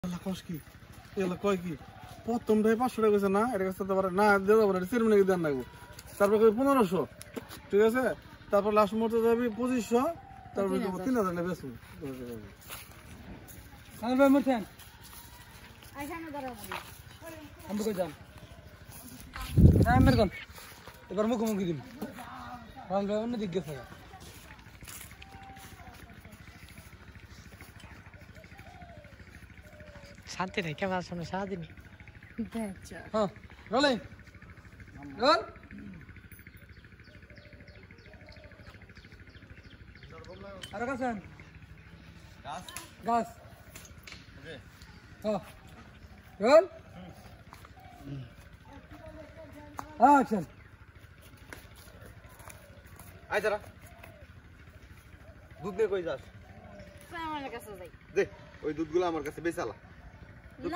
কি এগুলো কয় কি প্রথমটাই 500 টাকা কইছে না এটা কাছে পারে না দিয়ে যাবো না চেয়ারম্যানকে দেন লাগবো তারপর 1500 ঠিক আছে তারপর লাস্ট মুহূর্তে যাবি 2500 তারপর 3000 না বেশি আমি ভাই মরছেন আইসানে দাঁড়াবো আমি কই যান না মেরে কোন এবার মুখোমুখি দিন ভাই ভাই অন্য দিক গেছে শান্তি নাই ক্যামেরার সামনে সারাদিন হ্যাঁ রোলিং রোল আর কাছেন গাছ গাছ ওকে হ্যাঁ রোল অ্যাকশন আই যারা দুধ নিয়ে কই যাস আমার কাছে যাই দে ওই দুধগুলো আমার কাছে বেচালা